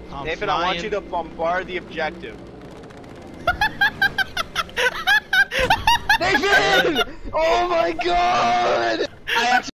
Nathan, I want you to bombard the objective. Nathan! Oh my god! I actually